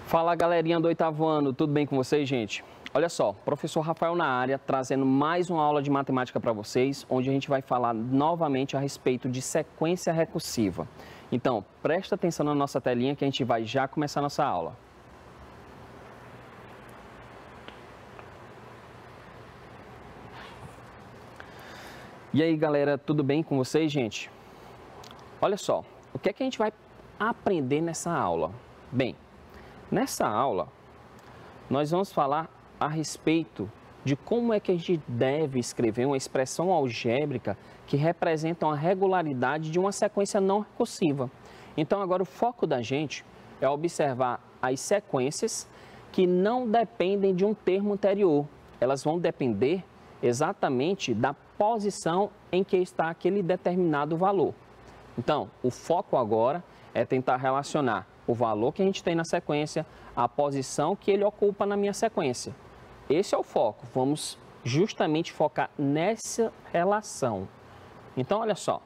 Fala galerinha do oitavo ano, tudo bem com vocês, gente? Olha só, professor Rafael na área, trazendo mais uma aula de matemática para vocês, onde a gente vai falar novamente a respeito de sequência recursiva. Então, presta atenção na nossa telinha que a gente vai já começar a nossa aula. E aí galera, tudo bem com vocês, gente? Olha só, o que é que a gente vai aprender nessa aula? Bem, nessa aula, nós vamos falar a respeito de como é que a gente deve escrever uma expressão algébrica que representa uma regularidade de uma sequência não recursiva. Então, agora o foco da gente é observar as sequências que não dependem de um termo anterior. Elas vão depender exatamente da posição em que está aquele determinado valor. Então, o foco agora é tentar relacionar o valor que a gente tem na sequência, a posição que ele ocupa na minha sequência. Esse é o foco, vamos justamente focar nessa relação. Então, olha só.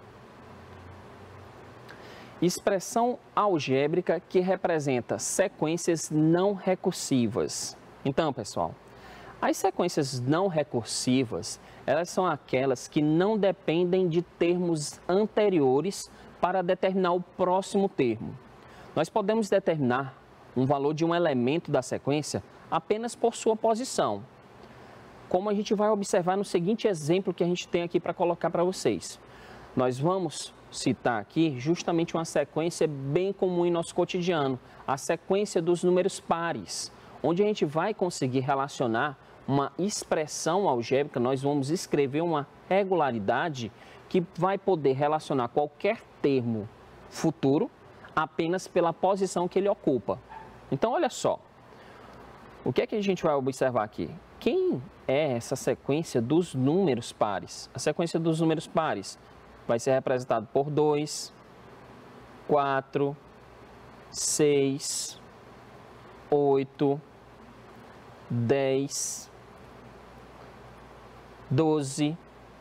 Expressão algébrica que representa sequências não recursivas. Então, pessoal, as sequências não recursivas, elas são aquelas que não dependem de termos anteriores para determinar o próximo termo. Nós podemos determinar um valor de um elemento da sequência apenas por sua posição, como a gente vai observar no seguinte exemplo que a gente tem aqui para colocar para vocês. Nós vamos citar aqui justamente uma sequência bem comum em nosso cotidiano, a sequência dos números pares, onde a gente vai conseguir relacionar uma expressão algébrica, nós vamos escrever uma regularidade que vai poder relacionar qualquer termo futuro apenas pela posição que ele ocupa. Então, olha só, o que é que a gente vai observar aqui? Quem é essa sequência dos números pares? A sequência dos números pares vai ser representada por 2, 4, 6, 8, 10, 12,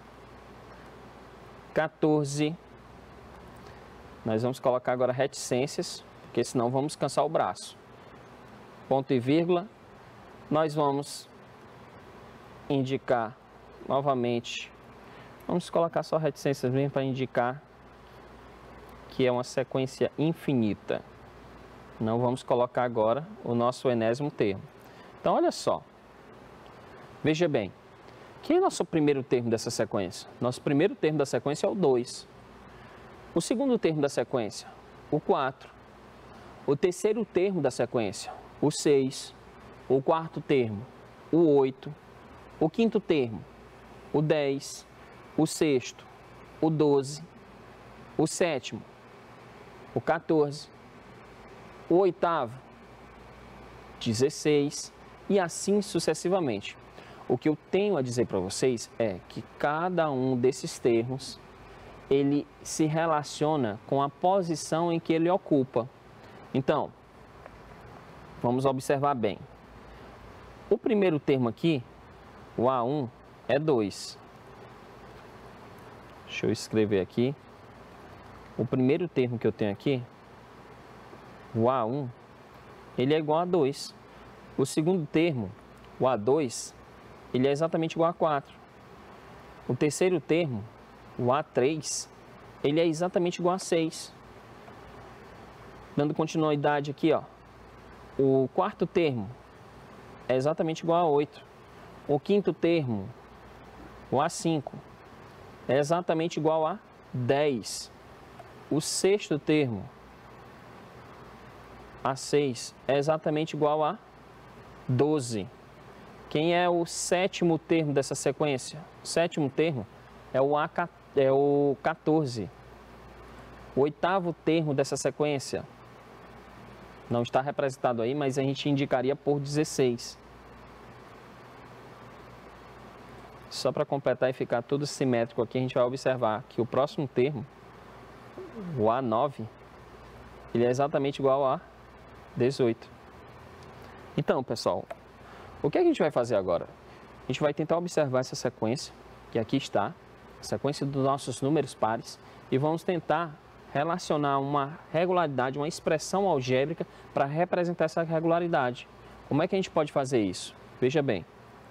14. Nós vamos colocar agora reticências, porque senão vamos cansar o braço. Ponto e vírgula. Nós vamos indicar novamente. Vamos colocar só reticências mesmo para indicar que é uma sequência infinita. Não vamos colocar agora o nosso enésimo termo. Então, olha só. Veja bem. Quem é o nosso primeiro termo dessa sequência? Nosso primeiro termo da sequência é o 2. O segundo termo da sequência, o 4. O terceiro termo da sequência, o 6. O quarto termo, o 8. O quinto termo, o 10. O sexto, o 12. O sétimo, o 14. O oitavo, 16. E assim sucessivamente. O que eu tenho a dizer para vocês é que cada um desses termos ele se relaciona com a posição em que ele ocupa. Então, vamos observar bem. O primeiro termo aqui, o A1, é 2. Deixa eu escrever aqui. O primeiro termo que eu tenho aqui, o A1, ele é igual a 2. O segundo termo, o A2, ele é exatamente igual a 4. O terceiro termo, o A3, ele é exatamente igual a 6. Dando continuidade aqui, ó. O quarto termo é exatamente igual a 8. O quinto termo, o A5, é exatamente igual a 10. O sexto termo, A6, é exatamente igual a 12. Quem é o sétimo termo dessa sequência? O sétimo termo é o 14. O oitavo termo dessa sequência não está representado aí, mas a gente indicaria por 16. Só para completar e ficar tudo simétrico aqui, a gente vai observar que o próximo termo, o A9, ele é exatamente igual a 18. Então, pessoal, o que a gente vai fazer agora? A gente vai tentar observar essa sequência, que aqui está, a sequência dos nossos números pares, e vamos tentar relacionar uma regularidade, uma expressão algébrica para representar essa regularidade. Como é que a gente pode fazer isso? Veja bem,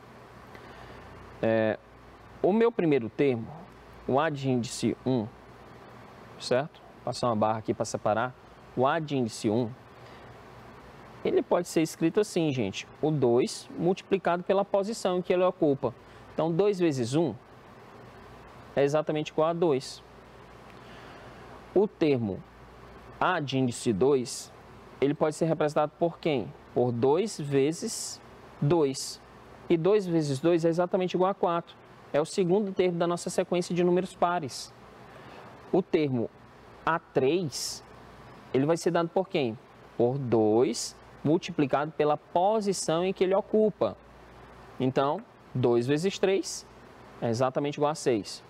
o meu primeiro termo, o A de índice 1, certo? Vou passar uma barra aqui para separar. O A de índice 1, ele pode ser escrito assim, gente, o 2 multiplicado pela posição em que ele ocupa. Então, 2 vezes 1 é exatamente igual a 2. O termo A de índice 2, ele pode ser representado por quem? Por 2 vezes 2. E 2 vezes 2 é exatamente igual a 4. É o segundo termo da nossa sequência de números pares. O termo A3, ele vai ser dado por quem? Por 2 multiplicado pela posição em que ele ocupa. Então, 2 vezes 3 é exatamente igual a 6.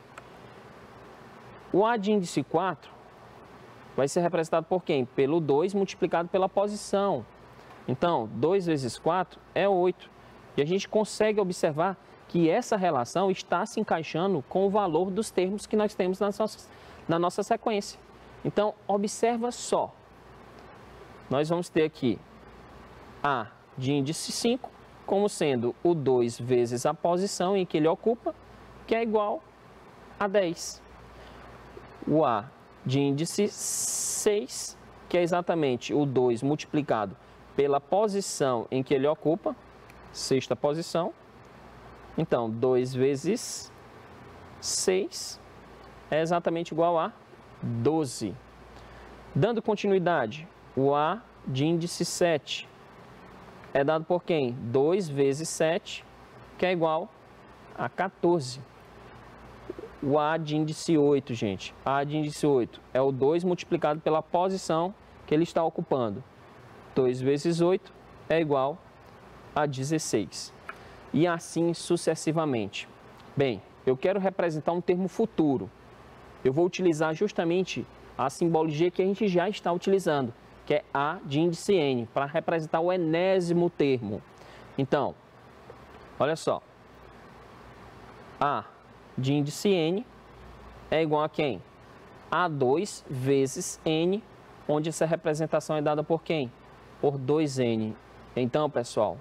O A de índice 4 vai ser representado por quem? Pelo 2 multiplicado pela posição. Então, 2 vezes 4 é 8. E a gente consegue observar que essa relação está se encaixando com o valor dos termos que nós temos na nossa sequência. Então, observa só. Nós vamos ter aqui A de índice 5 como sendo o 2 vezes a posição em que ele ocupa, que é igual a 10. O A de índice 6, que é exatamente o 2 multiplicado pela posição em que ele ocupa, sexta posição. Então, 2 vezes 6 é exatamente igual a 12. Dando continuidade, o A de índice 7 é dado por quem? 2 vezes 7, que é igual a 14. O A de índice 8, gente. A de índice 8 é o 2 multiplicado pela posição que ele está ocupando. 2 vezes 8 é igual a 16. E assim sucessivamente. Bem, eu quero representar um termo futuro. Eu vou utilizar justamente a simbologia que a gente já está utilizando, que é A de índice N, para representar o enésimo termo. Então, olha só. A de índice N é igual a quem? A2 vezes N, onde essa representação é dada por quem? Por 2N. Então, pessoal,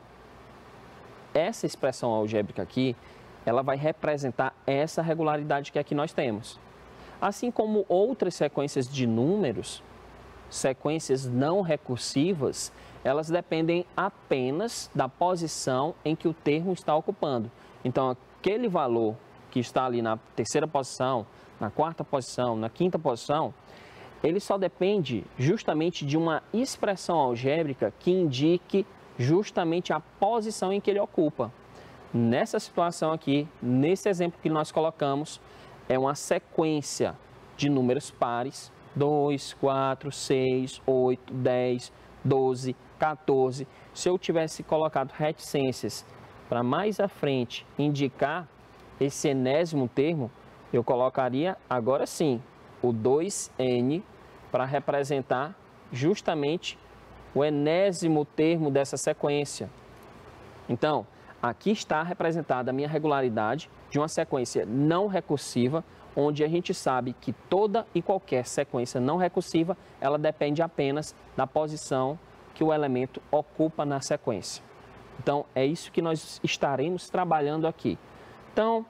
essa expressão algébrica aqui, ela vai representar essa regularidade que aqui nós temos. Assim como outras sequências de números, sequências não recursivas, elas dependem apenas da posição em que o termo está ocupando. Então, aquele valor que está ali na terceira posição, na quarta posição, na quinta posição, ele só depende justamente de uma expressão algébrica que indique justamente a posição em que ele ocupa. Nessa situação aqui, nesse exemplo que nós colocamos, é uma sequência de números pares, 2, 4, 6, 8, 10, 12, 14. Se eu tivesse colocado reticências para mais à frente indicar esse enésimo termo, eu colocaria agora sim o 2N para representar justamente o enésimo termo dessa sequência. Então, aqui está representada a minha regularidade de uma sequência não recursiva, onde a gente sabe que toda e qualquer sequência não recursiva, ela depende apenas da posição que o elemento ocupa na sequência. Então, é isso que nós estaremos trabalhando aqui. Então,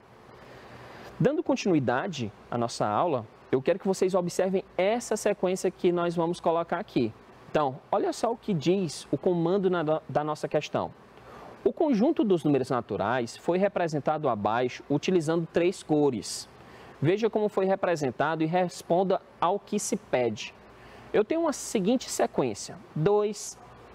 dando continuidade à nossa aula, eu quero que vocês observem essa sequência que nós vamos colocar aqui. Então, olha só o que diz o comando da nossa questão. O conjunto dos números naturais foi representado abaixo utilizando 3 cores. Veja como foi representado e responda ao que se pede. Eu tenho uma seguinte sequência: 2,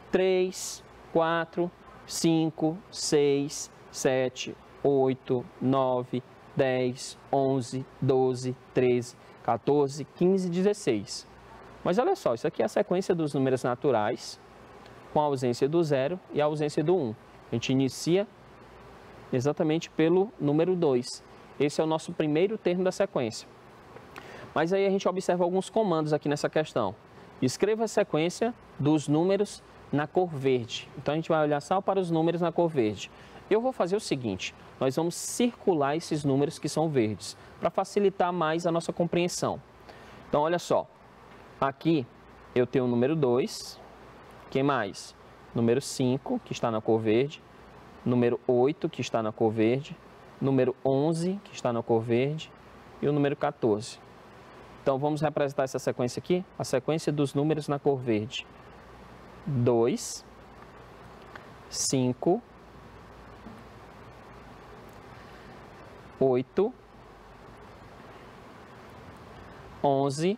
3, 4, 5, 6, 7, 8, 9, 10, 11, 12, 13, 14, 15 e 16. Mas olha só, isso aqui é a sequência dos números naturais, com a ausência do 0 e a ausência do 1. A gente inicia exatamente pelo número 2. Esse é o nosso primeiro termo da sequência. Mas aí a gente observa alguns comandos aqui nessa questão. Escreva a sequência dos números na cor verde. Então a gente vai olhar só para os números na cor verde. Eu vou fazer o seguinte, nós vamos circular esses números que são verdes, para facilitar mais a nossa compreensão. Então olha só, Aqui eu tenho o número 2, quem mais? Número 5, que está na cor verde, número 8, que está na cor verde, número 11, que está na cor verde, e o número 14. Então, vamos representar essa sequência aqui, a sequência dos números na cor verde. 2, 5, 8, 11,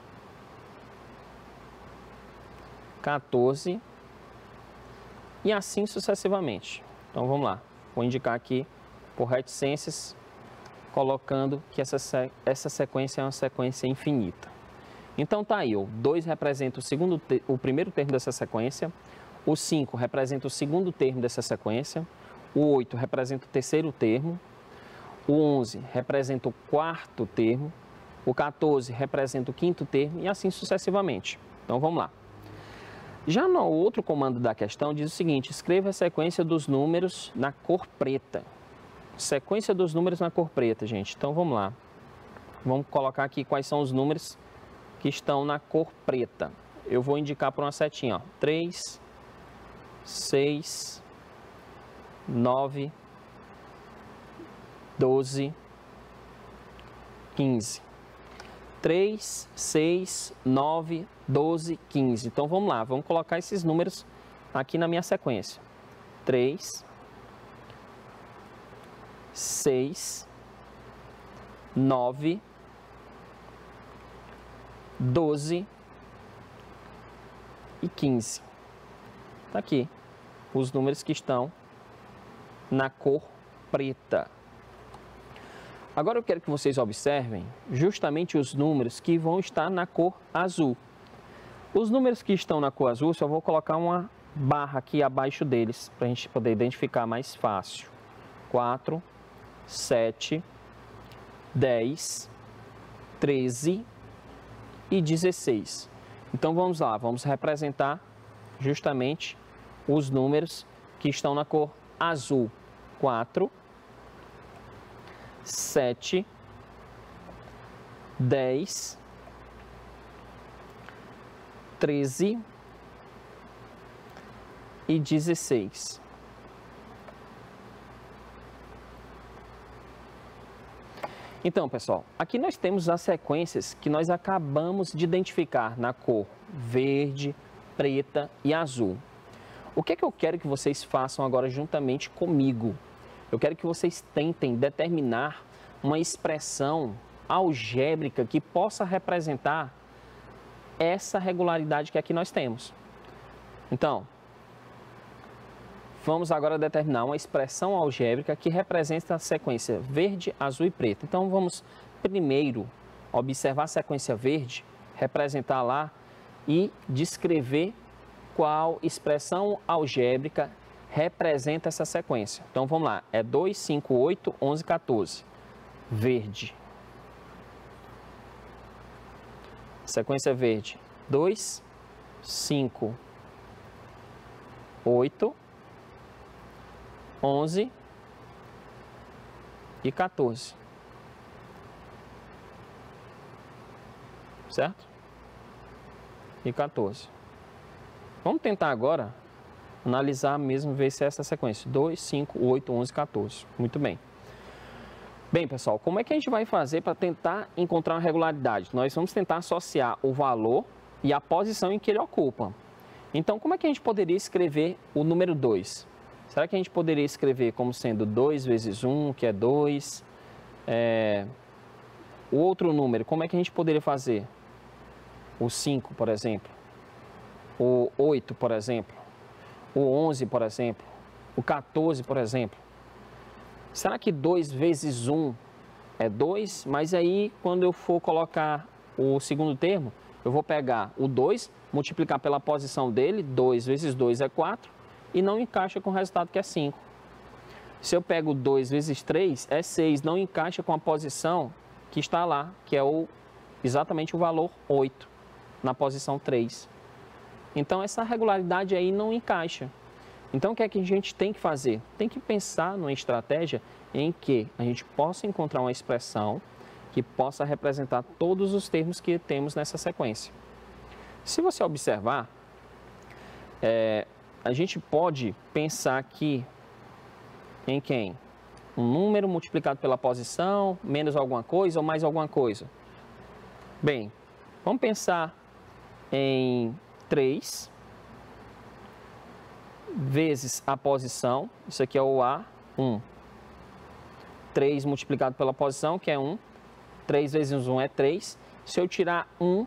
14 e assim sucessivamente. Então, vamos lá. Vou indicar aqui por reticências, colocando que essa sequência é uma sequência infinita. Então, tá aí, o 2 representa o primeiro termo dessa sequência, o 5 representa o segundo termo dessa sequência, o 8 representa o terceiro termo, o 11 representa o quarto termo, o 14 representa o quinto termo e assim sucessivamente. Então, vamos lá. Já no outro comando da questão diz o seguinte: escreva a sequência dos números na cor preta. Sequência dos números na cor preta, gente. Então, vamos lá. Vamos colocar aqui quais são os números que estão na cor preta. Eu vou indicar por uma setinha, ó. 3, 6, 9, 12, 15. 3, 6, 9, 12, 15. Então, vamos lá. Vamos colocar esses números aqui na minha sequência. 3, 6, 9, 12 e 15. Tá aqui os números que estão na cor preta. Agora eu quero que vocês observem justamente os números que vão estar na cor azul. Os números que estão na cor azul, só vou colocar uma barra aqui abaixo deles, para a gente poder identificar mais fácil. 4, 7, 10, 13 e 16. Então vamos lá, vamos representar justamente os números que estão na cor azul. 4, 7, 10, 13 e 16. Então, pessoal, aqui nós temos as sequências que nós acabamos de identificar na cor verde, preta e azul. O que é que eu quero que vocês façam agora juntamente comigo? Eu quero que vocês tentem determinar uma expressão algébrica que possa representar essa regularidade que aqui nós temos. Então, vamos agora determinar uma expressão algébrica que representa a sequência verde, azul e preto. Então, vamos primeiro observar a sequência verde, representar lá e descrever qual expressão algébrica representa essa sequência. Então, vamos lá. É 2, 5, 8, 11, 14. Verde. Sequência verde. 2, 5, 8, 11 e 14. Certo? E 14. Vamos tentar agora analisar mesmo, ver se é essa sequência. 2, 5, 8, 11, 14. Muito bem. Bem, pessoal, como é que a gente vai fazer para tentar encontrar uma regularidade? Nós vamos tentar associar o valor e a posição em que ele ocupa. Então, como é que a gente poderia escrever o número 2? Será que a gente poderia escrever como sendo 2 vezes 1, que é 2? O outro número, como é que a gente poderia fazer? O 5, por exemplo. O 8, por exemplo. O 11, por exemplo. O 14, por exemplo. Será que 2 vezes 1 é 2? Mas aí, quando eu for colocar o segundo termo, eu vou pegar o 2, multiplicar pela posição dele, 2 vezes 2 é 4, e não encaixa com o resultado que é 5. Se eu pego 2 vezes 3, é 6, não encaixa com a posição que está lá, que é exatamente o valor 8, na posição 3. Então, essa regularidade aí não encaixa. Então, o que é que a gente tem que fazer? Tem que pensar numa estratégia em que a gente possa encontrar uma expressão que possa representar todos os termos que temos nessa sequência. Se você observar, a gente pode pensar aqui em quem? Um número multiplicado pela posição, menos alguma coisa ou mais alguma coisa. Bem, vamos pensar em 3 vezes a posição, isso aqui é o A, 1. 3 multiplicado pela posição, que é 1. 3 vezes 1 é 3. Se eu tirar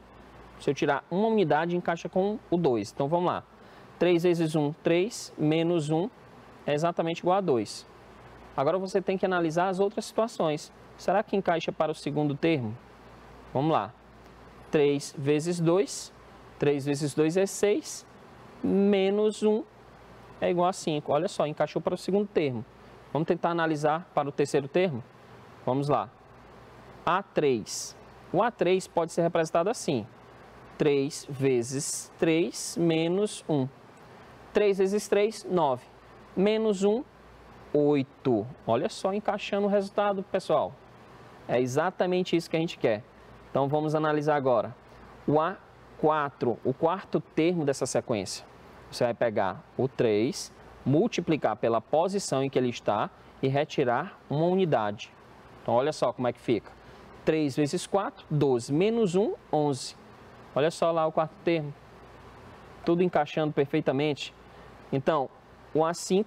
uma unidade, encaixa com o 2. Então, vamos lá. 3 vezes 1, 3, menos 1 é exatamente igual a 2. Agora, você tem que analisar as outras situações. Será que encaixa para o segundo termo? Vamos lá. 3 vezes 2, 3 vezes 2 é 6, menos 1 é igual a 5. Olha só, encaixou para o segundo termo. Vamos tentar analisar para o terceiro termo? Vamos lá. A3. O A3 pode ser representado assim. 3 vezes 3 menos 1. 3 vezes 3, 9. Menos 1, 8. Olha só, encaixando o resultado, pessoal. É exatamente isso que a gente quer. Então, vamos analisar agora. O A4, o quarto termo dessa sequência. Você vai pegar o 3, multiplicar pela posição em que ele está e retirar uma unidade. Então, olha só como é que fica. 3 vezes 4, 12. Menos 1, 11. Olha só lá o quarto termo. Tudo encaixando perfeitamente. Então, o A5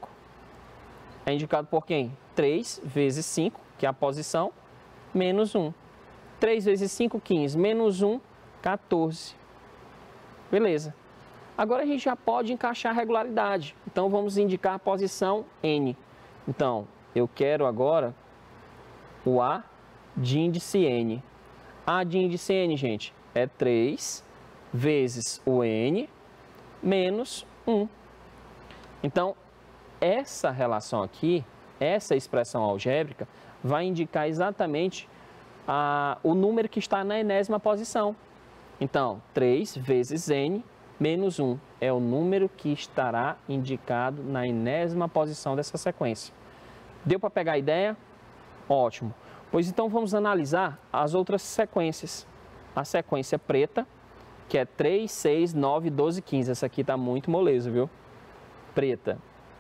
é indicado por quem? 3 vezes 5, que é a posição, menos 1. 3 vezes 5, 15. Menos 1, 14. Beleza. Agora a gente já pode encaixar a regularidade. Então, vamos indicar a posição N. Então, eu quero agora o A de índice N. A de índice N, gente, é 3 vezes o N menos 1. Então, essa relação aqui, essa expressão algébrica, vai indicar exatamente o número que está na enésima posição. Então, 3 vezes N menos 1 é o número que estará indicado na enésima posição dessa sequência. Deu para pegar a ideia? Ótimo. Pois então vamos analisar as outras sequências. A sequência preta, que é 3, 6, 9, 12, 15. Essa aqui está muito moleza, viu? Preta.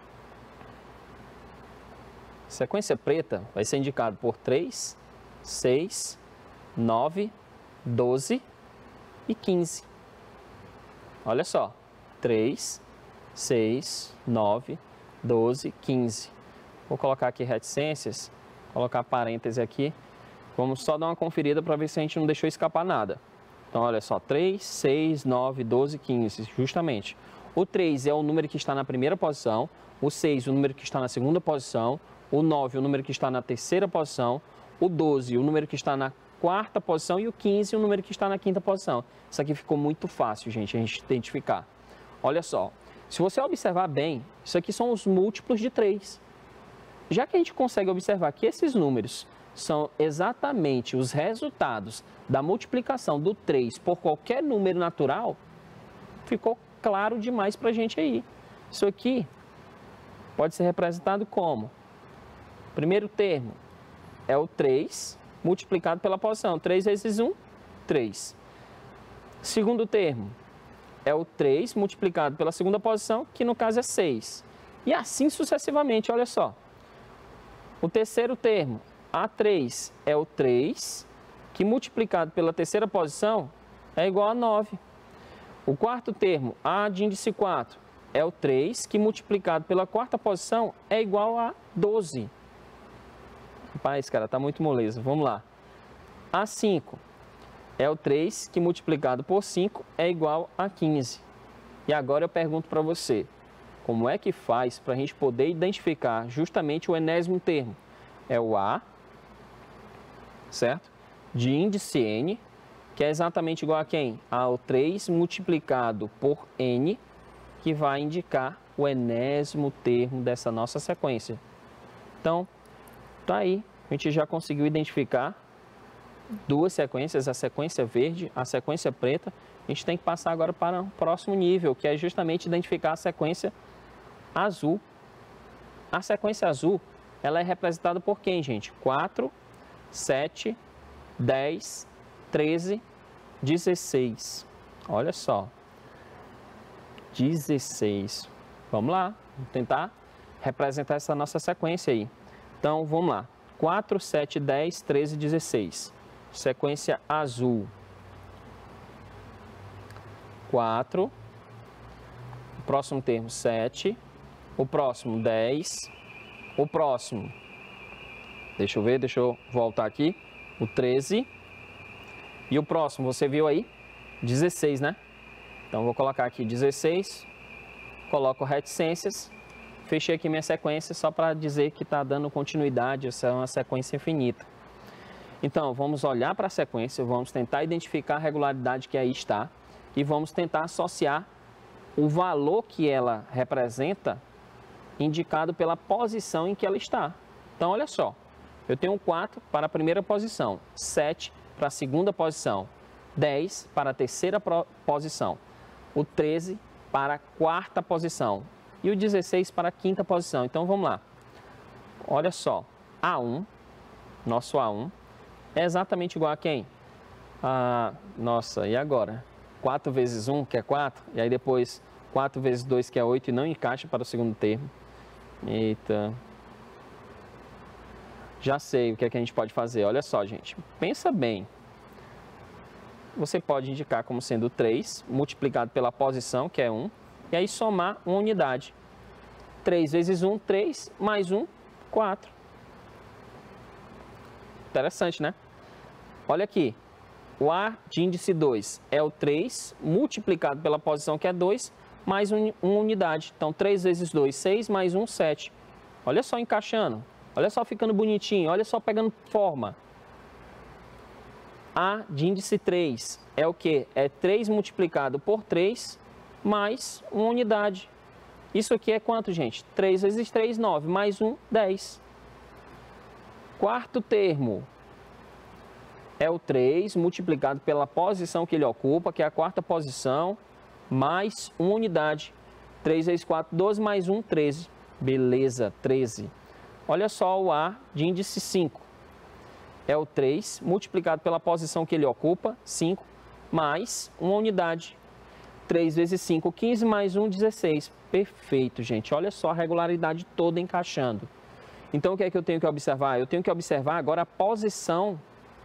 Sequência preta vai ser indicado por 3, 6, 9, 12 e 15. Olha só, 3, 6, 9, 12, 15. Vou colocar aqui reticências, colocar parêntese aqui. Vamos só dar uma conferida para ver se a gente não deixou escapar nada. Então, olha só, 3, 6, 9, 12, 15, justamente. O 3 é o número que está na primeira posição, o 6 o número que está na segunda posição, o 9 o número que está na terceira posição, o 12 o número que está na quarta posição e o 15 o número que está na quinta posição. Isso aqui ficou muito fácil, gente, a gente identificar. Olha só, se você observar bem, isso aqui são os múltiplos de 3. Já que a gente consegue observar que esses números são exatamente os resultados da multiplicação do 3 por qualquer número natural, ficou claro demais para a gente aí. Isso aqui pode ser representado como? Primeiro termo é o 3 multiplicado pela posição. 3 vezes 1, 3. Segundo termo é o 3 multiplicado pela segunda posição, que no caso é 6. E assim sucessivamente, olha só. O terceiro termo, A3, é o 3, que multiplicado pela terceira posição é igual a 9. O quarto termo, A de índice 4, é o 3, que multiplicado pela quarta posição é igual a 12. Rapaz, cara, tá muito moleza. Vamos lá. A5 é o 3, que multiplicado por 5 é igual a 15. E agora eu pergunto para você, como é que faz para a gente poder identificar justamente o enésimo termo? É o A, certo? De índice N, que é exatamente igual a quem? Ao 3 multiplicado por N, que vai indicar o enésimo termo dessa nossa sequência. Então, tá aí, a gente já conseguiu identificar duas sequências, a sequência verde, a sequência preta. A gente tem que passar agora para o próximo nível, que é justamente identificar a sequência azul. A sequência azul, ela é representada por quem, gente? 4, 7, 10, 13, 16. Olha só. 16. Vamos lá, vamos tentar representar essa nossa sequência aí. Então, vamos lá. 4, 7, 10, 13, 16. Sequência azul. 4. O próximo termo, 7. O próximo, 10. O próximo, deixa eu ver, deixa eu voltar aqui. O 13. E o próximo, você viu aí? 16, né? Então, vou colocar aqui 16. Coloco reticências. Fechei aqui minha sequência só para dizer que está dando continuidade. Essa é uma sequência infinita. Então, vamos olhar para a sequência, vamos tentar identificar a regularidade que aí está e vamos tentar associar o valor que ela representa indicado pela posição em que ela está. Então, olha só, eu tenho 4 para a primeira posição, 7 para a segunda posição, 10 para a terceira posição, o 13 para a quarta posição e o 16 para a quinta posição. Então, vamos lá. Olha só, A1, nosso A1, é exatamente igual a quem? Nossa, e agora? 4 vezes 1, que é 4, e aí depois 4 vezes 2, que é 8, e não encaixa para o segundo termo. Eita. Já sei o que é que a gente pode fazer. Olha só, gente. Pensa bem. Você pode indicar como sendo 3, multiplicado pela posição, que é 1, e aí somar uma unidade. 3 vezes 1, 3, mais 1, 4. Interessante, né? Olha aqui. O A de índice 2 é o 3, multiplicado pela posição, que é 2, mais uma unidade. Então, 3 vezes 2, 6, mais 1, 7. Olha só encaixando. Olha só ficando bonitinho. Olha só pegando forma. A de índice 3 é o quê? É 3 multiplicado por 3, mais uma unidade. Isso aqui é quanto, gente? 3 vezes 3, 9, mais 1, 10. Quarto termo é o 3 multiplicado pela posição que ele ocupa, que é a quarta posição, mais uma unidade. 3 vezes 4, 12, mais 1, 13. Beleza, 13. Olha só o A de índice 5. É o 3 multiplicado pela posição que ele ocupa, 5, mais uma unidade. 3 vezes 5, 15, mais 1, 16. Perfeito, gente. Olha só a regularidade toda encaixando. Então, o que é que eu tenho que observar? Eu tenho que observar agora a posição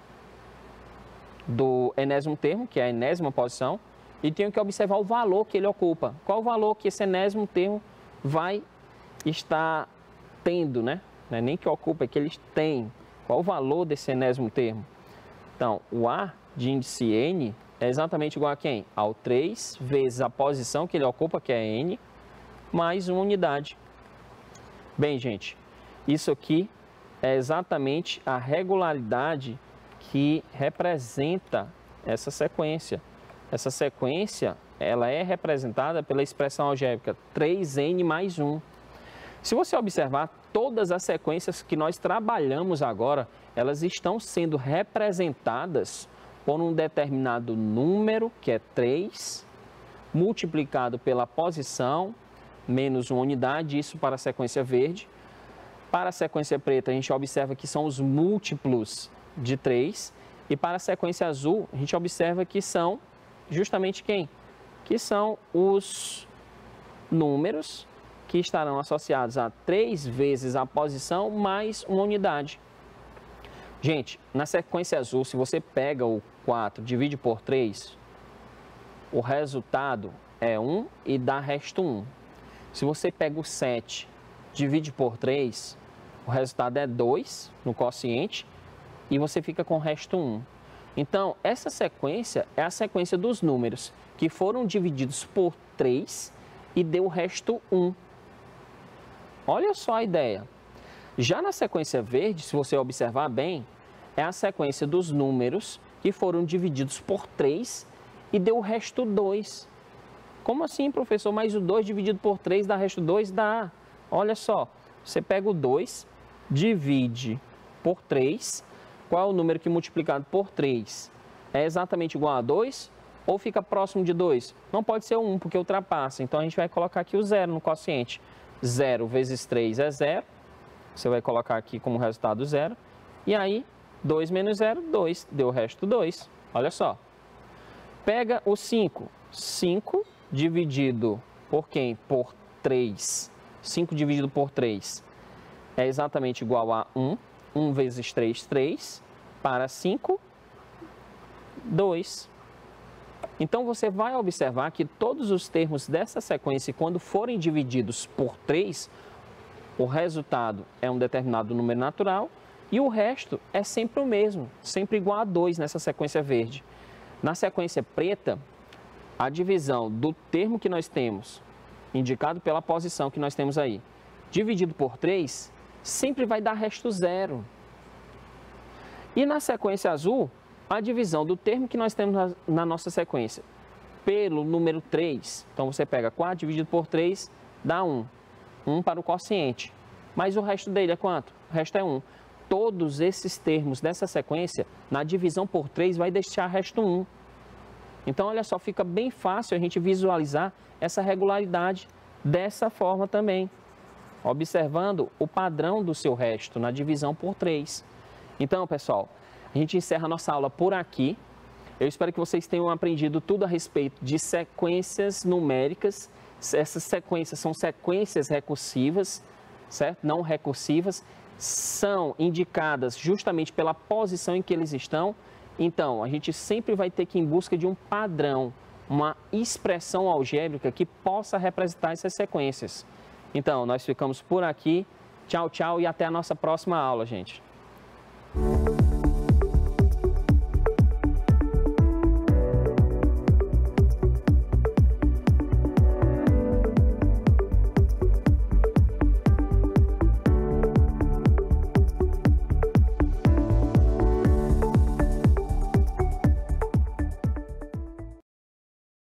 do enésimo termo, que é a enésima posição, e tenho que observar o valor que ele ocupa. Qual o valor que esse enésimo termo vai estar tendo, né? Não é nem que ocupa, é que eles têm. Qual o valor desse enésimo termo? Então, o A de índice N é exatamente igual a quem? Ao 3 vezes a posição que ele ocupa, que é N, mais uma unidade. Bem, gente, isso aqui é exatamente a regularidade que representa essa sequência. Essa sequência, ela é representada pela expressão algébrica 3n mais 1. Se você observar, todas as sequências que nós trabalhamos agora, elas estão sendo representadas por um determinado número, que é 3, multiplicado pela posição, menos uma unidade, isso para a sequência verde. Para a sequência preta, a gente observa que são os múltiplos de 3. E para a sequência azul, a gente observa que são justamente quem? Que são os números que estarão associados a 3 vezes a posição mais uma unidade. Gente, na sequência azul, se você pega o 4, divide por 3, o resultado é 1 e dá resto 1. Se você pega o 7, divide por 3, o resultado é 2 no quociente e você fica com o resto 1. Então, essa sequência é a sequência dos números que foram divididos por 3 e deu o resto 1. Olha só a ideia. Já na sequência verde, se você observar bem, é a sequência dos números que foram divididos por 3 e deu o resto 2. Como assim, professor? Mas o 2 dividido por 3 dá resto 2? Dá. Olha só, você pega o 2, divide por 3. Qual é o número que multiplicado por 3 é exatamente igual a 2 ou fica próximo de 2? Não pode ser 1, porque ultrapassa. Então, a gente vai colocar aqui o 0 no quociente. 0 vezes 3 é 0. Você vai colocar aqui como resultado 0. E aí, 2 menos 0, 2. Deu o resto 2. Olha só. Pega o 5. 5 dividido por quem? Por 3. 5 dividido por 3 é exatamente igual a 1. 1 vezes 3, 3. Para 5, 2. Então, você vai observar que todos os termos dessa sequência, quando forem divididos por 3, o resultado é um determinado número natural e o resto é sempre o mesmo, sempre igual a 2 nessa sequência verde. Na sequência preta, a divisão do termo que nós temos, indicado pela posição que nós temos aí, dividido por 3, sempre vai dar resto zero. E na sequência azul, a divisão do termo que nós temos na nossa sequência pelo número 3. Então, você pega 4 dividido por 3, dá 1. 1 para o quociente. Mas o resto dele é quanto? O resto é 1. Todos esses termos dessa sequência, na divisão por 3, vai deixar resto 1. Então, olha só, fica bem fácil a gente visualizar essa regularidade dessa forma também, observando o padrão do seu resto na divisão por 3. Então, pessoal, a gente encerra a nossa aula por aqui. Eu espero que vocês tenham aprendido tudo a respeito de sequências numéricas. Essas sequências são sequências recursivas, certo? Não recursivas. São indicadas justamente pela posição em que eles estão. Então, a gente sempre vai ter que ir em busca de um padrão, uma expressão algébrica que possa representar essas sequências. Então, nós ficamos por aqui. Tchau, tchau e até a nossa próxima aula, gente.